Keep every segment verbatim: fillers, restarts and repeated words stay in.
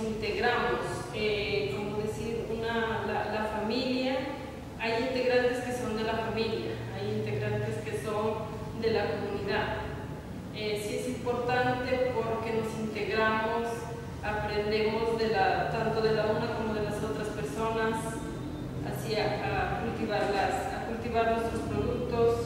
integramos, eh, como decir, una, la, la familia, hay integrantes que son de la familia, hay integrantes que son de la comunidad. Eh, sí es importante porque nos integramos, aprendemos de la, tanto de la una como de las otras personas, así a, a, cultivarlas, a cultivar nuestros productos.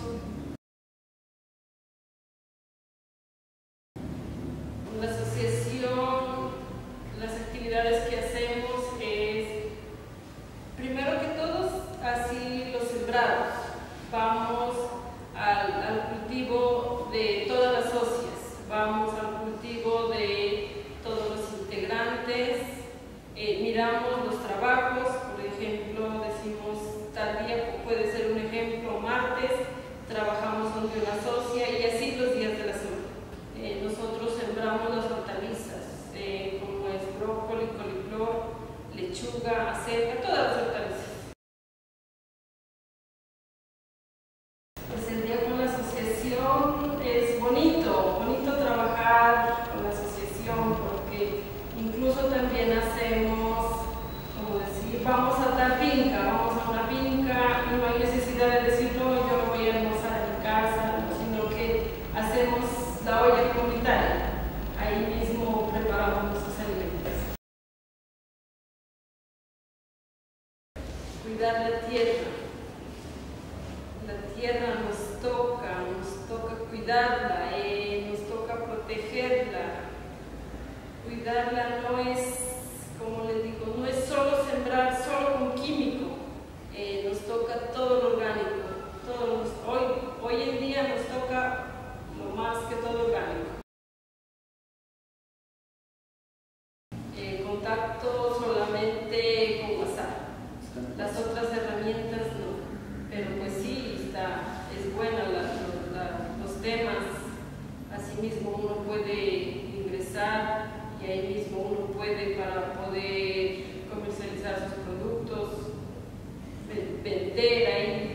La asociación, las actividades que hacemos es, primero que todos, así los sembrados. Vamos al, al cultivo de todas las socias, vamos al cultivo de todos los integrantes, eh, miramos los trabajos, por ejemplo, decimos tal día, puede ser un ejemplo, martes, trabajamos donde una socia y así los días de la semana. Eh, nosotros sembramos las hortalizas, eh, como es brócoli, coliflor, lechuga, acelga, todas las hortalizas. Pues el día con la asociación es bonito, bonito trabajar con la asociación porque incluso también hacemos, como decir, vamos a tal finca, vamos a una finca y no hay necesidad de decir no, yo me voy a almorzar a mi casa, sino que hacemos la olla comunitaria, ahí mismo preparamos nuestros alimentos. Cuidar la tierra. La tierra nos toca, nos toca cuidarla, eh, nos toca protegerla. Cuidarla no es, como les digo, no es solo sembrar solo con químico, eh, nos toca todo lo orgánico. Todo nos, hoy, hoy en día nos toca lo más que todo orgánico. Eh, contacto solamente con WhatsApp, las otras herramientas no, pero pues sí, está, es buena la, la, los temas, asimismo uno puede ingresar y ahí mismo uno puede para poder comercializar sus productos, vender ahí.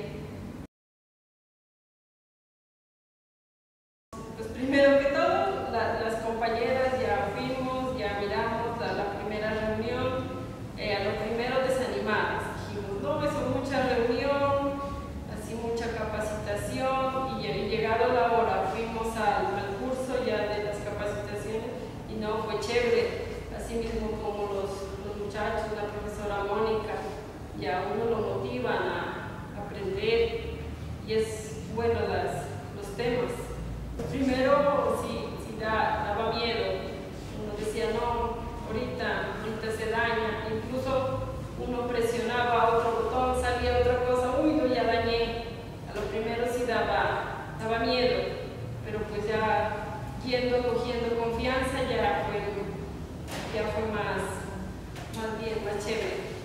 Pues primero que todo, la, las compañeras ya fuimos, ya miramos la, la primera reunión, eh, a lo primero desanimadas, dijimos, no, eso es mucha reunión, así mucha capacitación, y, y llegado la hora fuimos al, al curso ya de las capacitaciones y no, fue chévere, así mismo como los, los muchachos, la profesora Mónica, ya uno lo motivan a aprender y es bueno las, los temas. Primero sí, sí da, daba miedo, uno decía no, ahorita, ahorita se daña, incluso uno presionaba otro botón, salía otra cosa, uy no, ya dañé, a lo primero sí daba, daba miedo, pero pues ya yendo, cogiendo confianza ya fue, ya fue más, más bien, más chévere.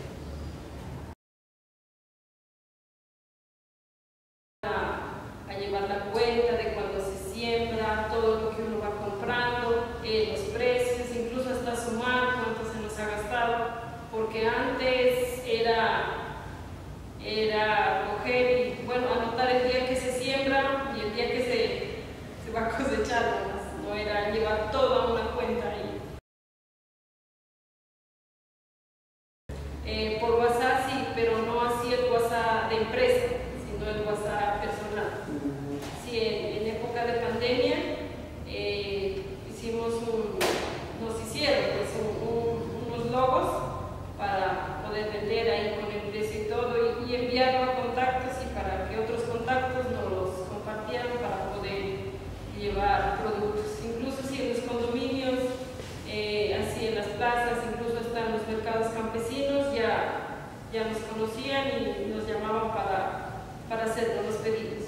A, a llevar la cuenta de cuando se siembra, todo lo que uno va comprando, eh, los precios, incluso hasta sumar cuánto se nos ha gastado, porque antes era, era coger y bueno, anotar el día que se siembra y el día que se, se va a cosechar, no era llevar todo a una cuenta ahí. Eh, por WhatsApp sí, pero no así el WhatsApp de empresa, sino el WhatsApp personal. Sí, en, en época de pandemia eh, hicimos un, nos hicieron pues, un, un, unos logos para poder vender ahí con el precio y todo y, y enviarlo a contactos y para que otros contactos nos los compartieran para poder llevar productos. Incluso si en los condominios, eh, así en las plazas, incluso hasta en los mercados campesinos ya, ya nos conocían y nos llamaban para, para hacer los pedidos.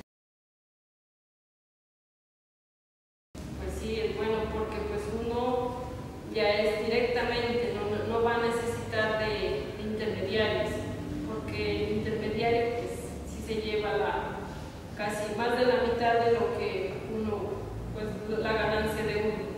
Pues sí, es bueno porque pues uno ya es directamente, no, no va a necesitar de, de intermediarios, porque el intermediario pues sí se lleva la, casi más de la mitad de lo que uno, pues la ganancia de uno.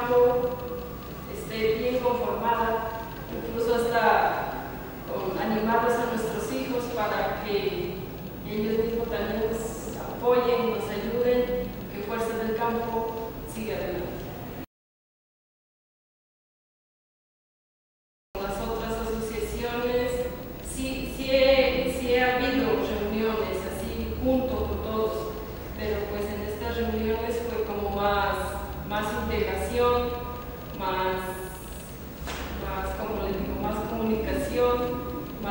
Esté bien conformada, incluso hasta con animales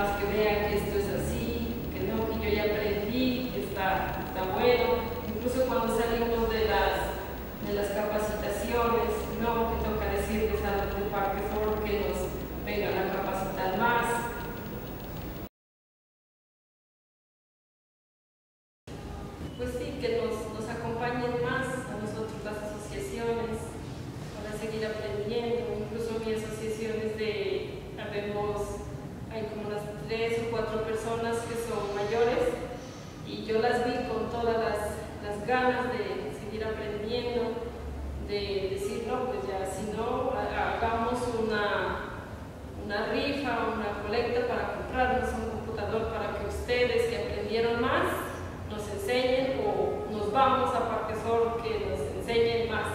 más, que vean que esto es así, que no, que yo ya aprendí, que está, está bueno. Incluso cuando salimos de las, de las capacitaciones, no, que toca decirles a los del Parque Ford que nos vengan a capacitar más. Pues sí, que nos, nos acompañen más a nosotros las asociaciones para seguir aprendiendo. Incluso mi asociación es de, habemos, hay como unas tres o cuatro personas que son mayores y yo las vi con todas las, las ganas de seguir aprendiendo, de decir, no, pues ya, si no, hagamos una, una rifa, una colecta para comprarnos un computador para que ustedes que aprendieron más nos enseñen, o nos vamos a Parque Ford que nos enseñen más.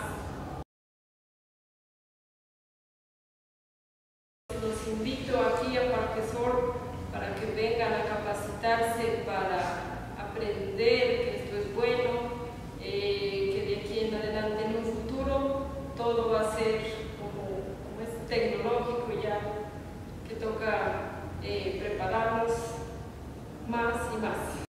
Los invito aquí a Parque Ford para que vengan a capacitarse, para aprender que esto es bueno, eh, que de aquí en adelante en un futuro todo va a ser como, como es tecnológico ya, que toca eh, prepararnos más y más.